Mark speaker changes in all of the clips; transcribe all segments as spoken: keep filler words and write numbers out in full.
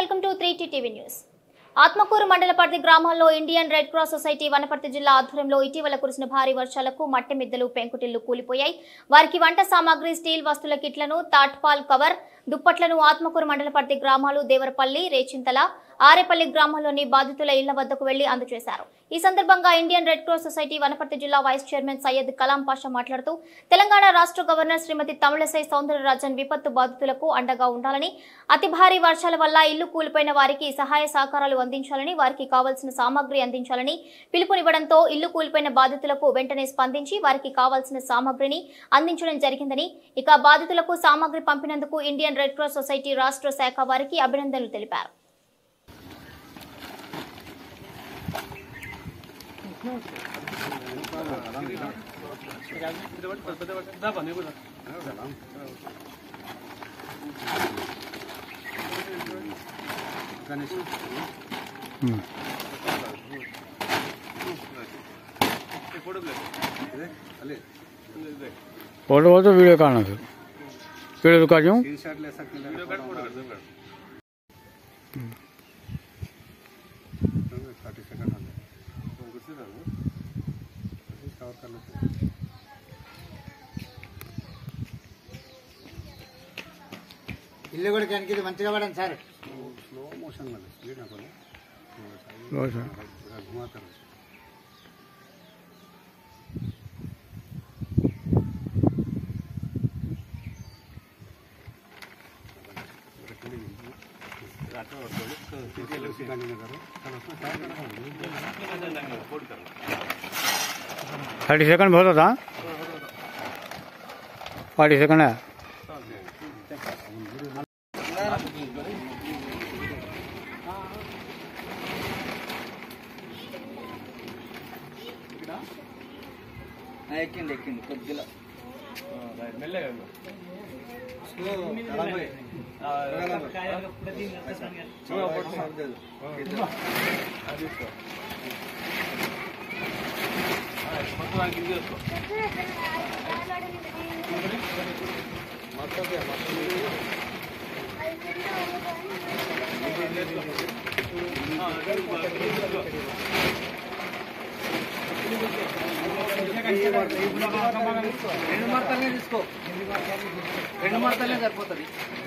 Speaker 1: Welcome to three T TV news. Atmakur మండల పరిధి గ్రామాల్లో Indian Red Cross Society Wanaparthy జిల్లా ఆధ్వర్యంలో ఇటీవల కురిసిన భారీ వర్షాలకు మట్టి మిద్దెలు పెంకుటిల్లు కూలిపోయాయి. వారికి వంట సామాగ్రి, స్టీల్ వస్తువుల కిట్లను, తాట్పాల్ కవర్, దుప్పట్లను ఆత్మకూరు మండల పరిధి గ్రామాలు దేవరపల్లి, రేచింతల, ఆరేపల్లి గ్రామాల్లోని బాధితుల ఇళ్ల వద్దకు వెళ్లి అందజేశారు. ఈ సందర్భంగా Indian Red Cross Society Wanaparthy జిల్లా వైస్ చైర్మన్ సయ్యద్ కలాం పాషా మాట్లాడుతూ తెలంగాణ రాష్ట్ర గవర్నర్ శ్రీమతి తమిళసై సౌందరరాజన్ విపత్తు బాధితులకు అండగా ఉండాలని, అతి భారీ వర్షాల వల్ల ఇల్లు కూలిపోయిన వారికి సహాయ సహకారాలు అందించాలని, వారికి కావాల్సిన సామాగ్రి అందించాలని పిలుపునివ్వడంతో ఇల్లు కూలిపోయిన బాధితులకు వెంటనే స్పందించి వారికి కావాల్సిన సామాగ్రిని అందించడం జరిగిందని, ఇక బాధితులకు సామాగ్రి పంపినందుకు ఇండియన్ రెడ్ క్రాస్ సొసైటీ రాష్ట్ర శాఖ వారికి అభినందనలు తెలిపారు.
Speaker 2: फोटो हो तो वीडियो करना फिर फिर रुका जाऊँ
Speaker 3: ఇల్లు కూడా కనుక ఇది మంచిగా పడండి సార్.
Speaker 4: స్లో మోషన్ స్పీడ్ घुमाता
Speaker 2: थर्टी सेकंड बहुत था फोर्टी सेकंड है
Speaker 3: ఎక్కింది ఎక్కింది కొద్దిగా మెల్లగా రెండు మార్తలనే తీసుకో రెండు మార్తలనే సరిపోతుంది.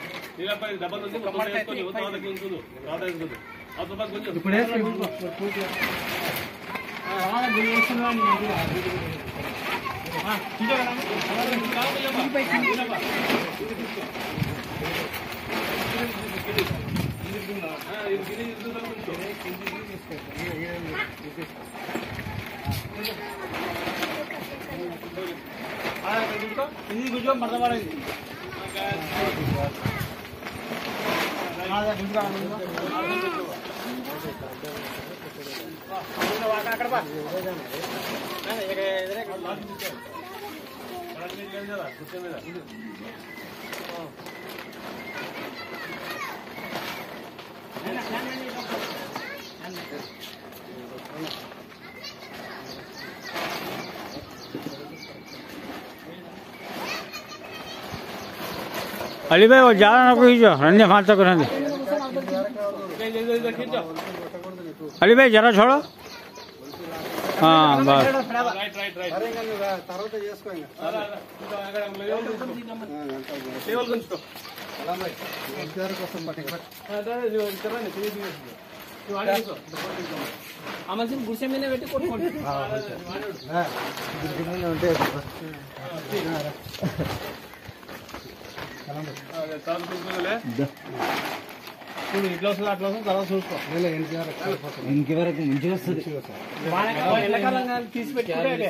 Speaker 3: ఇది కొంచెం మడతపడేది అక్కడ
Speaker 2: अली भाई वो ज्यादा ना कोई जो रंजे फांस तक रंजे अली भाई जरा छोड़ो हाँ बस
Speaker 4: తర్వాత చేసుకోండి
Speaker 3: ఆ మనిషిని గుడిసె మీద పెట్టి కొట్టుకోండి.
Speaker 4: ఉంటే
Speaker 3: ఇట్లా వస్తుంది అట్లా వస్తుంది తర్వాత చూసుకో. ఇంక వరకు మంచిగా వస్తుంది. ఎండాకాలం తీసి పెట్టుకుంటే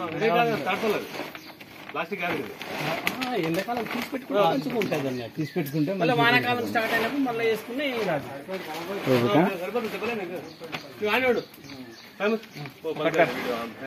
Speaker 3: ఎండాకాలం తీసి పెట్టుకుంటే మంచిగా ఉంటుంది అన్న. తీసి పెట్టుకుంటే మళ్ళీ వానాకాలం స్టార్ట్ అయినప్పుడు మళ్ళీ వేసుకున్నా ఏం కాదు.